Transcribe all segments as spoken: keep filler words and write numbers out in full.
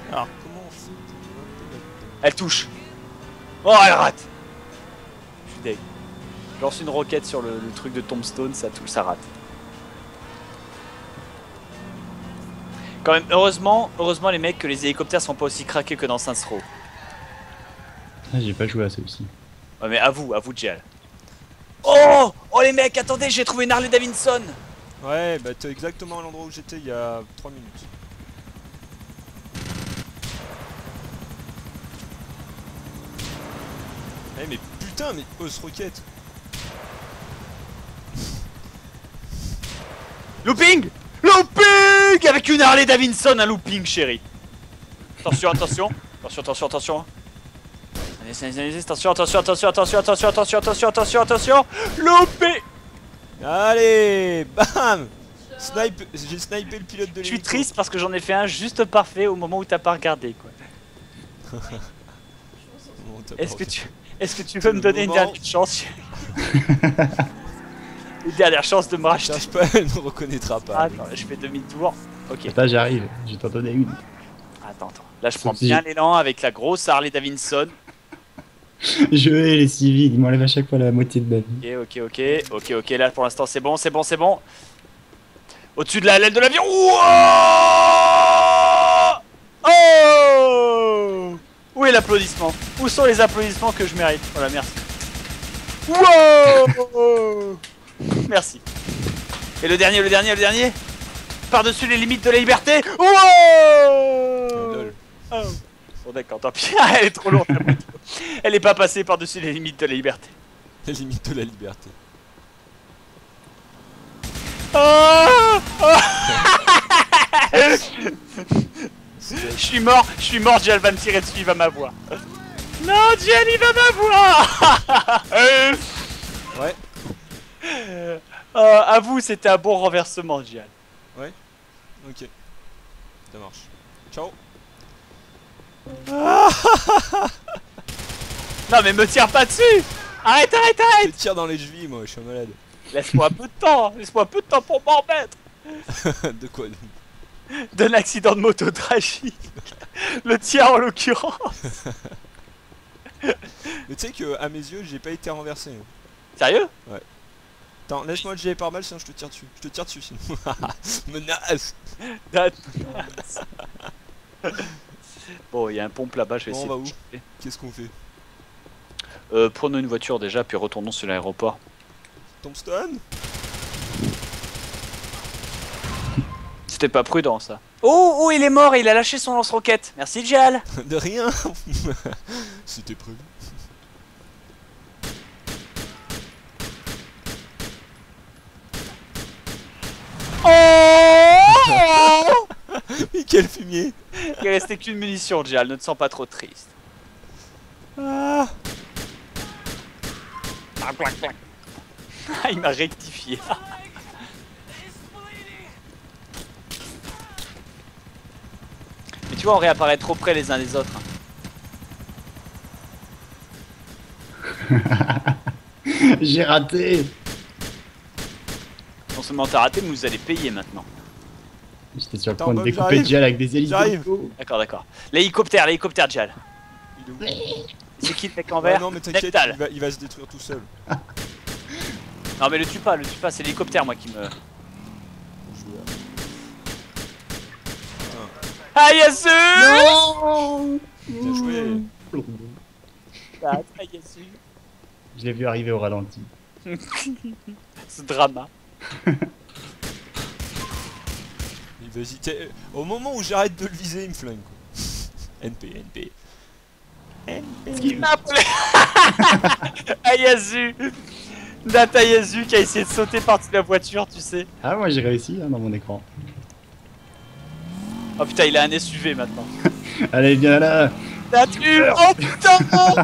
Alors comment on fait? Elle touche. Oh, elle rate. Je suis deg. Je lance une roquette sur le, le truc de Tombstone, ça touche, ça rate. Quand même, heureusement, heureusement les mecs que les hélicoptères sont pas aussi craqués que dans Saints Row. Ah, j'ai pas joué à ça aussi. Ouais mais à vous, à vous Gial. Oh Oh les mecs, attendez, j'ai trouvé une Harley Davidson. Ouais, bah t'es exactement à l'endroit où j'étais il y a trois minutes. Eh mais putain, mais oh ce roquette. Looping Looping avec une Harley Davidson, un looping chéri. Attention, attention. Attention, attention, attention. Allez, allez, allez, attention, attention, attention, attention, attention, attention, attention, attention, attention. Loopé. Allez, bam. Snipe, j'ai snipé le pilote de Je suis l'hélico. triste parce que j'en ai fait un juste parfait au moment où t'as pas regardé quoi. Bon, t'as Est-ce pas que tu, est-ce que tu veux me donner une moment. dernière chance? Une dernière chance de me racheter. Cherche pas, elle ne reconnaîtra pas. Attends, je fais demi-tour. Ok. Attends, j'arrive, je vais t'en donner une. Attends, attends. Là, je prends Sauf si bien j'ai- l'élan avec la grosse Harley Davidson. Je hais les civils, ils m'enlèvent à chaque fois la moitié de ma vie. Ok, ok, ok, ok, ok. Là, pour l'instant, c'est bon, c'est bon, c'est bon. Au-dessus de la l'aile de l'avion. Wouah! Oh! Où est l'applaudissement? Où sont les applaudissements que je mérite? Voilà, merci. Wow! Merci. Et le dernier, le dernier, le dernier? Par-dessus les limites de la liberté. Wow! Lol. Oh. Bon d'accord, tant pis. Elle est trop lourde la voiture. Elle est pas passée par-dessus les limites de la liberté. La limite de la liberté. Oh! Oh! Je suis mort, je suis mort, Gial va me tirer dessus, il va m'avoir. Non, Gial, il va m'avoir. Ouais. Euh, à vous, c'était un bon renversement, Gial. Ok. Ça marche. Ciao. Non mais me tire pas dessus. Arrête, arrête, Je arrête. tire dans les chevilles, moi, je suis malade. Laisse-moi un peu de temps, laisse-moi un peu de temps pour m'en remettre. De quoi? D'un accident de moto tragique. Le tien en l'occurrence. Mais tu sais que à mes yeux, j'ai pas été renversé. hein. Sérieux? Attends, laisse-moi le jet par balle, sinon je te tire dessus. Je te tire dessus sinon. Menace. Bon, il y a un pompe là-bas, je vais Bon, essayer on va de où? choper. Qu'est-ce qu'on fait? Euh, prenons une voiture déjà, puis retournons sur l'aéroport. Tombstone? C'était pas prudent ça. Oh, oh, il est mort et il a lâché son lance-roquette. Merci, Gial. De rien. C'était prévu. Oh! Mais quel fumier! Il restait qu'une munition, Gial, ne te sens pas trop triste. Ah. Ah, il m'a rectifié. Mais tu vois, on réapparaît trop près les uns des autres. J'ai raté. Non seulement t'as raté, mais vous allez payer maintenant. J'étais sur le Attends, point de Bob, découper j'arrive. Gial avec des J'arrive. hélicos. D'accord, d'accord. L'hélicoptère, l'hélicoptère, Gial. Il est où? C'est qui le mec en Ouais, vert? non, mais t'inquiète, Neptal. il va, il va se détruire tout seul. Non mais le tue pas, le tue pas, c'est l'hélicoptère moi qui me... Ah Yasu! Non. Bien joué. Ah, Yasu. Je l'ai vu arriver au ralenti. Ce drama. Il va hésiter. Au moment où j'arrête de le viser, il me flingue. Quoi. N P, N P. Ayazu! Data Yasu qui a essayé de sauter par-dessus la voiture, tu sais. Ah, moi j'ai réussi hein, dans mon écran. Oh putain, il a un S U V maintenant. Allez, viens là. T'as tué! Oh putain!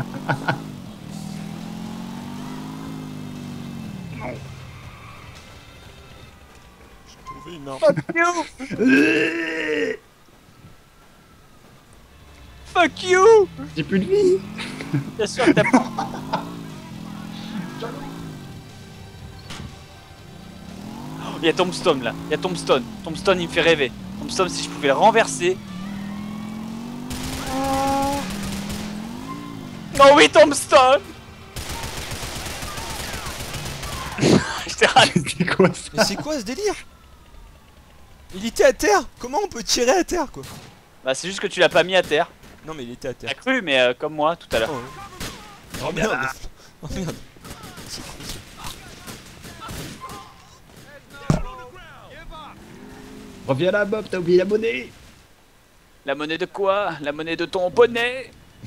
J'ai trouvé une arme. Fuck you! Fuck you! J'ai plus de vie. Bien sûr que t'as pas. Il y a Tombstone là, il y a Tombstone. Tombstone il me fait rêver. Tombstone, si je pouvais le renverser. Non, oui, Tombstone. Je t'ai raté. C'est quoi ça? Mais c'est quoi ce délire? Il était à terre. Comment on peut tirer à terre quoi? Bah, c'est juste que tu l'as pas mis à terre. Non mais il était à T'as terre. cru, mais euh, comme moi tout à l'heure. Oh, oh merde. Oh merde. C'est con ça. Reviens là, Bob, t'as oublié la monnaie. La monnaie de quoi? La monnaie de ton bonnet.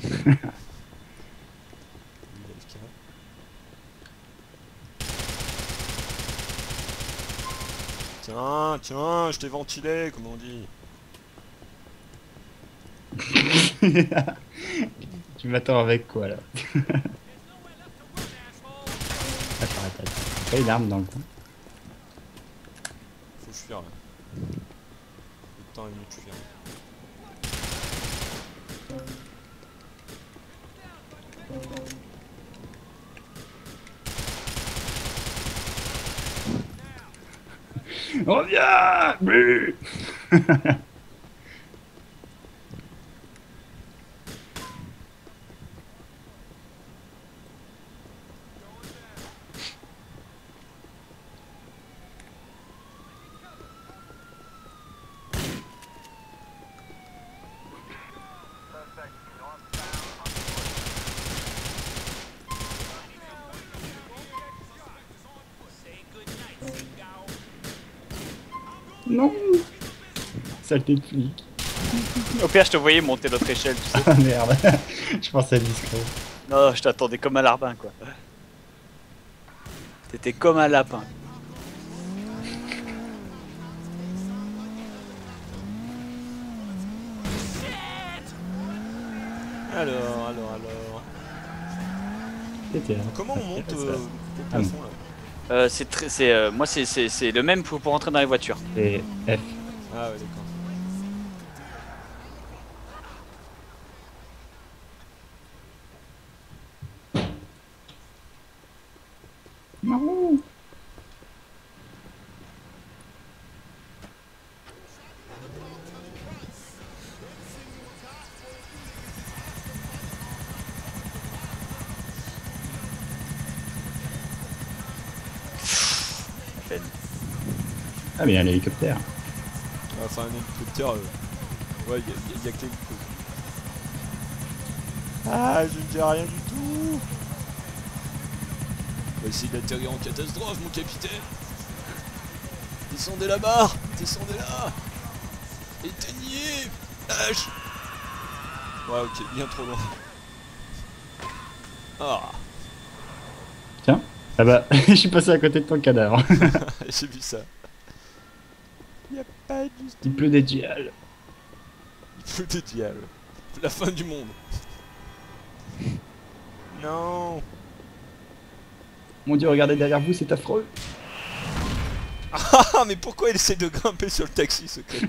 Tiens, tiens, je t'ai ventilé, comment on dit? Tu m'attends avec quoi là? Attends, attends, attends. Pas une arme dans le coin. Faut fuir là. Le temps est mieux de fuir. Reviens! Non! Saleté de flic. Au pire, je te voyais monter notre échelle, tu sais. Ah merde, je pensais à discret. Non, je t'attendais comme un larbin, quoi. T'étais comme un lapin. Alors, alors, alors. C'était Comment on monte euh, au Ah, plafond là? Euh, c'est très, c'est, euh, moi, c'est, c'est, c'est le même pour, pour rentrer dans les voitures. C'est F. Ah ouais, d'accord. Non! Ah mais il y a un hélicoptère. Enfin, un hélicoptère. Euh... Ouais, il y, y, y a que l'hélico. Ah, je ne dis rien du tout. On va essayer d'atterrir en catastrophe, mon capitaine. Descendez la barre. Descendez là. Éteignez. Lâche. Ouais, ok, bien trop loin. Ah. Tiens. Ah bah, je suis passé à côté de ton cadavre. J'ai vu ça. Y'a pas du... Il pleut des dials. Il pleut des diables. La fin du monde. Non. Mon dieu, regardez derrière vous, c'est affreux. Ah, mais pourquoi il essaie de grimper sur le taxi, ce con?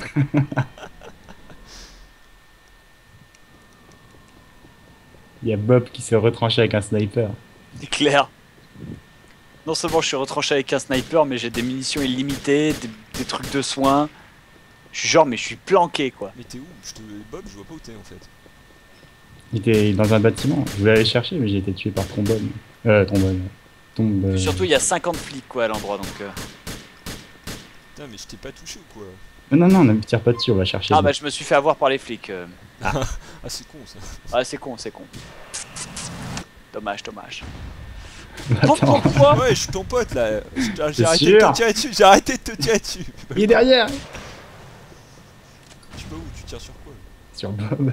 Il y a Bob qui s'est retranché avec un sniper. C'est clair. Non seulement je suis retranché avec un sniper, mais j'ai des munitions illimitées, des, des trucs de soins. Je suis genre, mais je suis planqué, quoi. Mais t'es où? Je te... Bob, je vois pas où t'es en fait. Il était dans un bâtiment. Je voulais aller chercher, mais j'ai été tué par trombone. Euh, trombone. Tombe. Euh... Surtout, il y a cinquante flics, quoi, à l'endroit, donc... Euh... Putain, mais je t'ai pas touché ou quoi? Non, non, ne tire pas dessus, on va chercher. Ah bah, je me suis fait avoir par les flics. Euh... Ah, ah c'est con ça. Ah, c'est con, c'est con. Dommage, dommage. Attends. Pourquoi? Ouais, je suis ton pote là. J'ai T'es arrêté sûr de te tirer dessus. J'ai arrêté de te tirer dessus. Il est derrière. Je sais pas où, tu tires sur quoi? Sur Bob.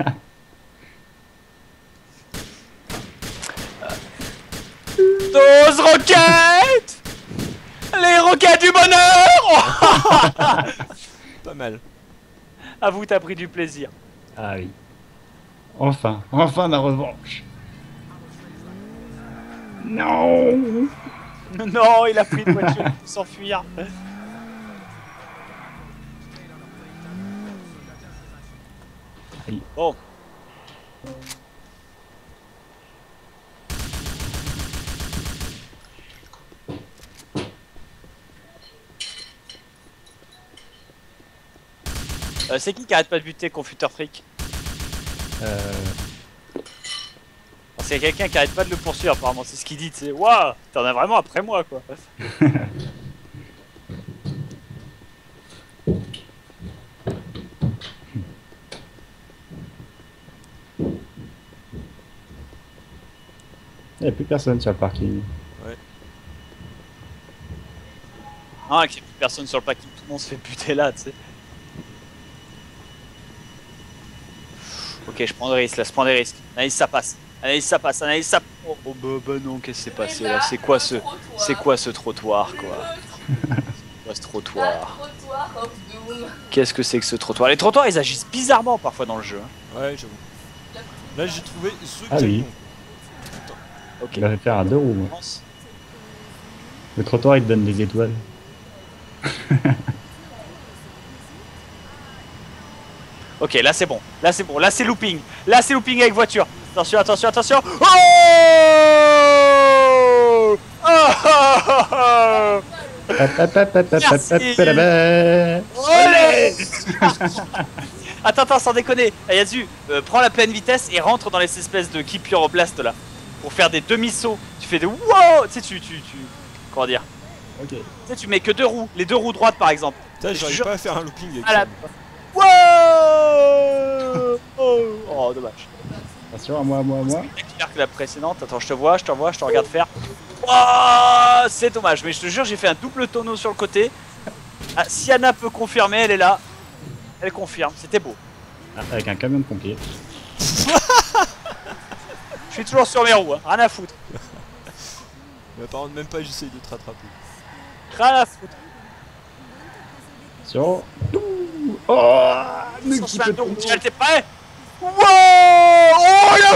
Dose roquettes. Les roquettes du bonheur. Pas mal. Avoue, t'as pris du plaisir. Ah oui. Enfin, enfin la revanche. Non. Non, il a pris une voiture pour s'enfuir. Bon. Euh, c'est qui qui arrête pas de buter Confuteur Freak? Euh... C'est quelqu'un qui arrête pas de le poursuivre apparemment, c'est ce qu'il dit, tu sais. Waouh, t'en as vraiment après moi quoi. Il n'y a plus personne sur le parking. Non, avec plus personne sur le parking, tout le monde se fait buter là, tu sais. Ok, je prends des risques là, je prends des risques. Analyse, ça passe. Analyse, ça passe. Analyse, ça. Oh, oh bah, bah non, qu'est-ce qui s'est passé là? C'est quoi ce. C'est quoi ce trottoir quoi? C'est quoi ce trottoir? Qu'est-ce que c'est que ce trottoir? Les trottoirs ils agissent bizarrement parfois dans le jeu. Ouais, j'avoue. Là j'ai trouvé ce Ah oui. Ok. Il va faire un deux roues. Moi. Le trottoir il te donne des étoiles. Ok, là c'est bon, là c'est bon, là c'est looping, là c'est looping avec voiture. Attention, attention, attention. Oh, oh, oh, oh. Allez. Attends, attends, sans déconner. Yazu, euh, prends la pleine vitesse et rentre dans les espèces de qui pyroblast là. Pour faire des demi-sauts. Tu fais des wow. Tu sais, tu, tu, tu... Comment dire? Ok. Tu sais, tu mets que deux roues, les deux roues droites par exemple. Putain, j'arrive je... pas à faire un looping avec à la... ça. Wow. Oh, oh, dommage. Attention, à moi, à moi, à moi. C'est plus clair que la précédente. Attends, je te vois, je te vois, je te regarde faire. Oh, c'est dommage, mais je te jure, j'ai fait un double tonneau sur le côté. Ah, si Anna peut confirmer, elle est là. Elle confirme, c'était beau. Ah, avec un camion de pompiers. Je suis toujours sur mes roues, hein. Rien à foutre. Mais par contre, même pas j'essaye de te rattraper. Rien à foutre. Attention. Oh, Michel, t'es prêt? Wow. Oh là.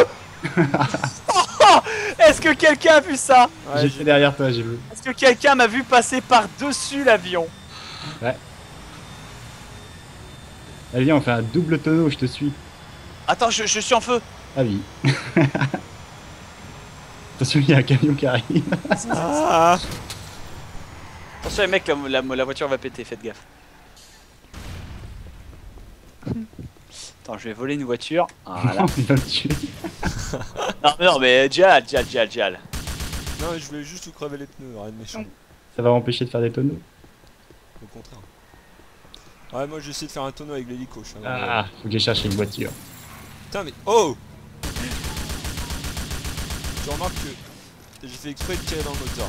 Est-ce que quelqu'un a vu ça? Ouais, J'étais derrière toi, j'ai vu. Est-ce que quelqu'un m'a vu passer par-dessus l'avion? Ouais. Allez, viens, on fait un double tonneau, je te suis. Attends, je, je suis en feu. Ah oui. Attention, il y a un camion qui arrive. Ah. Attention les mecs, la, la, la voiture va péter, faites gaffe. Attends, je vais voler une voiture. Voilà. Il va me tuer. Non mais non mais Dial, Dial, Dial, Dial. Non mais je voulais juste vous crever les pneus, rien de méchant. Ça va m'empêcher de faire des tonneaux. Au contraire. Ouais, moi j'essaie de faire un tonneau avec l'hélico. Je suis un Ah, faut que j'aille chercher une voiture. Putain mais... Oh. Tu remarques que j'ai fait exprès de tirer dans le moteur.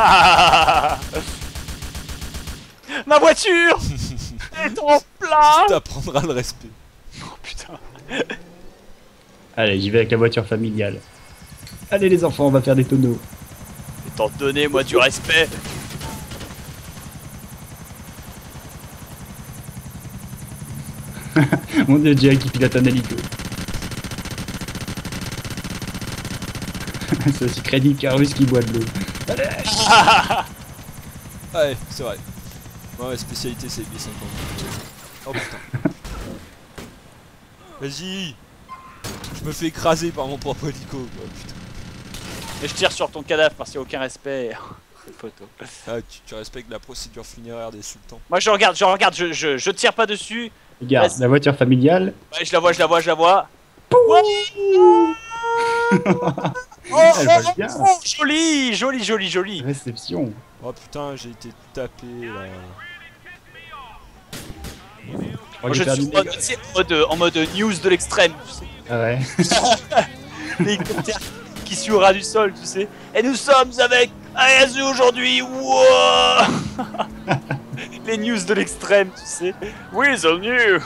Ma voiture est en plein. Tu t'apprendras le respect. Oh putain. Allez, j'y vais avec la voiture familiale. Allez les enfants, on va faire des tonneaux. Étant donné moi du respect. Mon dieu, Jack qui pilote un hélico. C'est aussi crédit qu'un russe qui boit de l'eau. Ouais, c'est vrai. Ouais, ma spécialité c'est B cinquante. Oh putain. Vas-y. Je me fais écraser par mon propre hélico quoi, putain. Et je tire sur ton cadavre parce qu'il n'y a aucun respect. Photo. Ah, tu, tu respectes la procédure funéraire des sultans. Moi je regarde, je regarde, je, je, je tire pas dessus. Regarde, la voiture familiale. Ouais, je la vois, je la vois, je la vois. Ouais. Oh, Elle oh, vole bien. oh, joli, joli, joli, joli. Réception. Oh putain, j'ai été tapé là. Moi je suis en mode, tu sais, en mode, en mode news de l'extrême, tu sais. Ah ouais. L'hélicoptère qui suit au ras du sol, tu sais. Et nous sommes avec Ayazu aujourd'hui. Wow. Les news de l'extrême, tu sais. Oui, the new.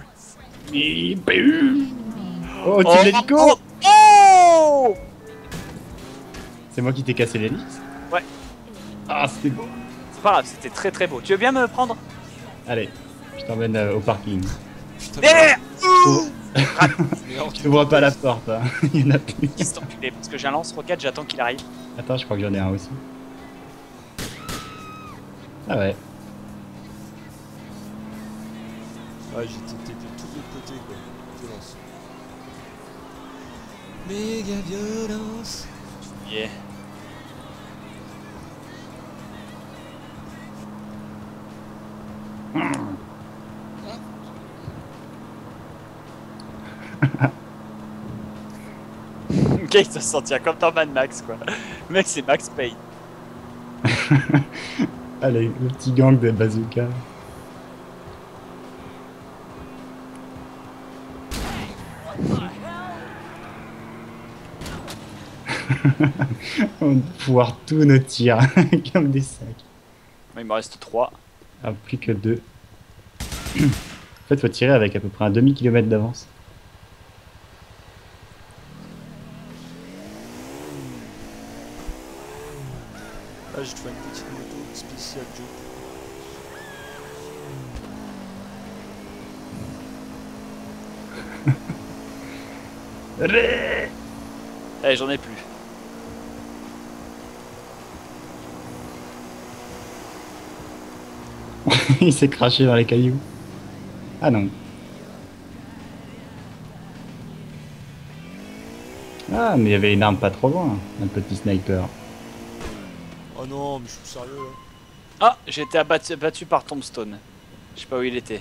Oh, tu oh, l'hélico. Oh, oh. C'est moi qui t'ai cassé l'hélice. Ouais. Ah, c'était beau. C'est pas grave, c'était très très beau. Tu veux bien me prendre? Allez, je t'emmène euh, au parking. Putain, Derrière. Je te vois pas à la porte, hein. Il y en a plus. Qu'est-ce que t'enculé? Parce que j'ai un lance-roquette, j'attends qu'il arrive. Attends, je crois que j'en ai un aussi. Ah ouais. Ouais, j'ai été tapé de tous les côtés quoi. Violence. Méga violence. Yeah. Le gars il se sentir comme dans Mad Max quoi. Le mec c'est Max Payne. Allez, le petit gang de bazooka. On va pouvoir tous nos tirs comme des sacs. Il me reste trois. Ah, plus que deux. En fait, faut tirer avec à peu près un demi-kilomètre d'avance. Ah, je te fais une petite moto spéciale Joe. Allez, j'en ai plus. Il s'est craché dans les cailloux. Ah non. Ah, mais il y avait une arme pas trop loin. Un petit sniper. Oh non, mais je suis sérieux là. Ah, j'ai été abattu, abattu par Tombstone. Je sais pas où il était.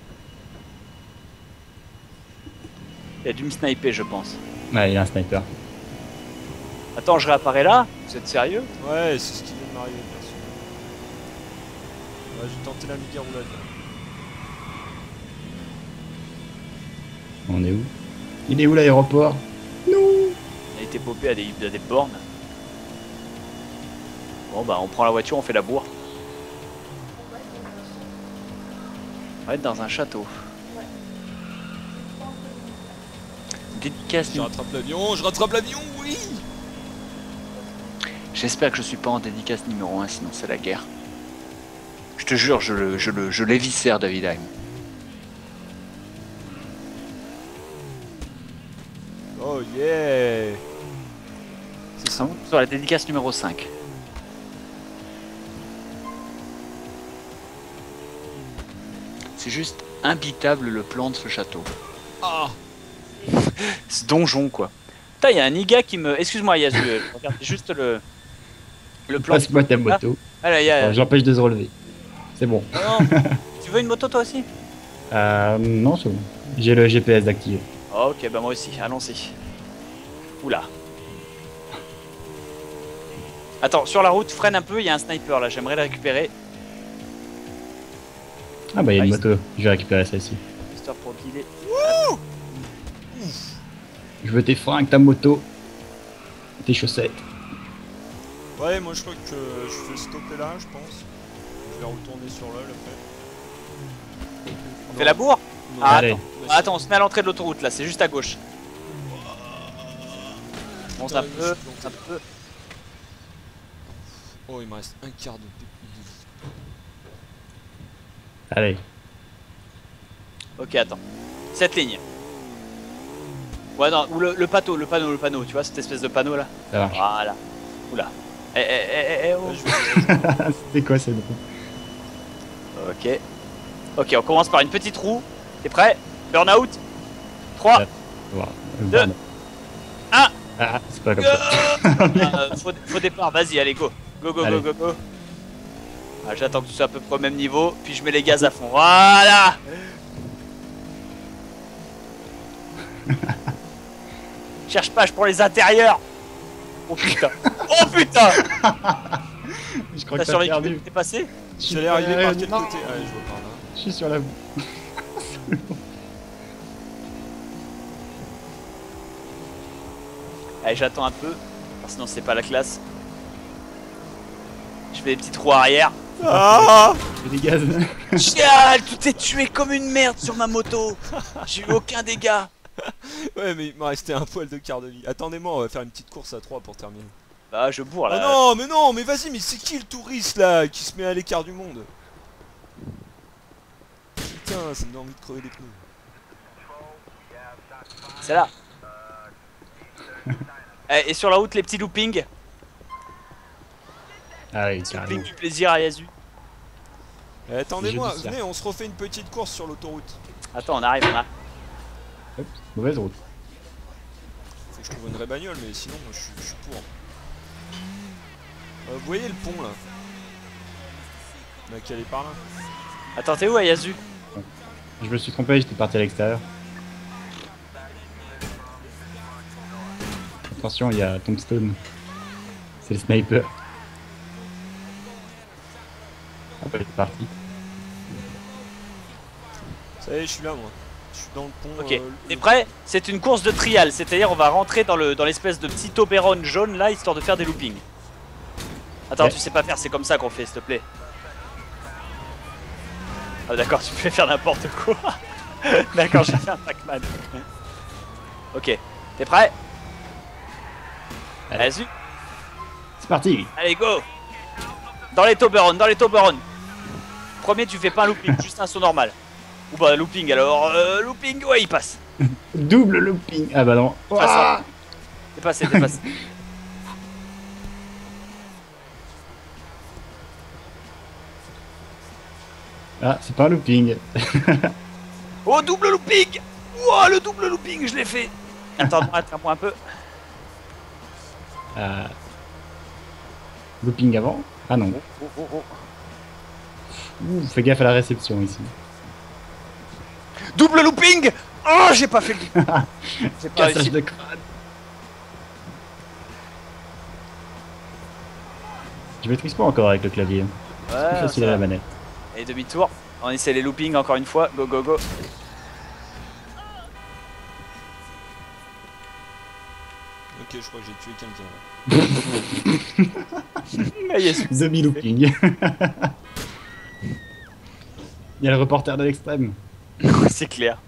Il a dû me sniper, je pense. Ouais, il y a un sniper. Attends, je réapparais là? Vous êtes sérieux? Ouais, c'est ce qui vient de m'arriver, perso. Ouais, j'ai tenté la méga roulade là. On est où? Il est où l'aéroport? Non. On a été popé à des, à des bornes. Bon bah on prend la voiture, on fait la bourre. On va être dans un château. Dédicace. Je rattrape l'avion, je rattrape l'avion, oui. J'espère que je suis pas en dédicace numéro un, sinon c'est la guerre. Je te jure, je le, je le, je l'éviscère, David Heim. Oh yeah. C'est ça. Sur la dédicace numéro cinq. C'est juste imbitable le plan de ce château. Ah. Ce donjon quoi. Putain, il y a un Niga qui me... Excuse-moi Yasu, euh, regarde juste le... Le plan... Passe-moi ta moto. Ah là, il y a... Bon, j'empêche de se relever. C'est bon. Oh, non. Tu veux une moto toi aussi? Euh, non, c'est bon. J'ai le G P S d'activer. Oh, ok, bah moi aussi, allons-y. Oula. Attends, sur la route, freine un peu, il y a un sniper là, j'aimerais le récupérer. Ah bah il y a une Ah, moto, je vais récupérer celle-ci. Histoire pour dealer. Je veux tes fringues, ta moto, tes chaussettes. Ouais, moi je crois que je vais stopper là, je pense. Je vais retourner sur l'œil après. On fait la bourre? Non. Ah, Allez. attends. Ah, attends, on se met à l'entrée de l'autoroute là, c'est juste à gauche. Bon, ça Putain, je peut, suis planté. ça peut. Oh, il me reste un quart de de vie. Allez. Ok, attends. Cette ligne. Ouais, non, ou le, le panneau, le panneau, le panneau, tu vois, cette espèce de panneau là. Ça marche. Voilà. Oula. Eh, eh, eh, eh, eh, oh. Là, je vais- C'était quoi cette drôle? Ok. Ok, on commence par une petite roue. T'es prêt? Burnout. trois. Ouais. Voilà. Deux. Pardon. Un. Ah, c'est pas comme ça. Euh, faux, faux départ, vas-y, allez, go. Go, go, Allez. go, go, go. Ah, j'attends que tout soit à peu près au même niveau, puis je mets les gaz à fond. Voilà. Cherche pas, je prends les intérieurs. Oh putain. Oh putain. Je crois T'as que t'as survécu, perdu. t'es passé? J'allais arriver par quel Non. côté? Ouais, je vois par là. Je suis sur la boue. Allez, j'attends un peu, parce que sinon c'est pas la classe. Je fais des petites roues arrière. Ah. Je fais des gaz. Chial, tu t'es tué comme une merde sur ma moto. J'ai eu aucun dégât. Ouais, mais il m'a resté un poil de quart de vie. Attendez-moi, on va faire une petite course à trois pour terminer. Bah, je bourre Oh là. non, mais non, mais vas-y, mais c'est qui le touriste là qui se met à l'écart du monde? Putain, ça me donne envie de crever des pneus. C'est là. Eh, et sur la route, les petits loopings. Ah oui, Looping carrément. du plaisir à Yasu. Eh, attendez-moi, Je dis ça. venez, on se refait une petite course sur l'autoroute. Attends, on arrive, on arrive. Hop, mauvaise route. Faut que je trouve une vraie bagnole, mais sinon, moi, je suis- je suis pour. Euh, vous voyez le pont là? On a qu'à aller par là. Attends, t'es où, Yasu? Je me suis trompé, j'étais parti à l'extérieur. attention, il y a Tombstone. C'est le sniper. Ah bah, c'est parti. Ça y est, je suis là, moi. Je suis dans le pont. Ok, euh, t'es le- prêt? C'est une course de trial, c'est-à-dire on va rentrer dans le dans l'espèce de petit Oberon jaune là, histoire de faire des loopings. Attends, Ouais. tu sais pas faire, c'est comme ça qu'on fait, s'il te plaît. Ah d'accord, tu peux faire n'importe quoi. D'accord, j'ai fait un Pac-Man. Ok, t'es prêt? Allez. Vas-y, C'est parti. allez go. Dans les Toblerone, dans les Toblerone. Premier, tu fais pas un looping, juste un saut normal. Ou bah looping alors, euh, looping, ouais il passe. Double looping. Ah bah non. Ah, T'es passé, t'es passé. Ah, c'est pas un looping. Oh, double looping. Wow, le double looping, je l'ai fait. Attends, attends-moi un peu. Ah. Looping avant. Ah non. Oh, oh, oh. Ouh, fais gaffe à la réception ici. Double looping. Oh, j'ai pas fait le looping. J'ai pas Cassage réussi. de crâne. Je maîtrise pas encore avec le clavier. C'est plus Ouais, facile ça à la va. manette. Et demi-tour. On essaie les loopings encore une fois. Go, go, go. Ok, je crois que j'ai tué quelqu'un. là. Ah, yes. Demi-looping. Il y a le reporter de l'extrême. C'est clair.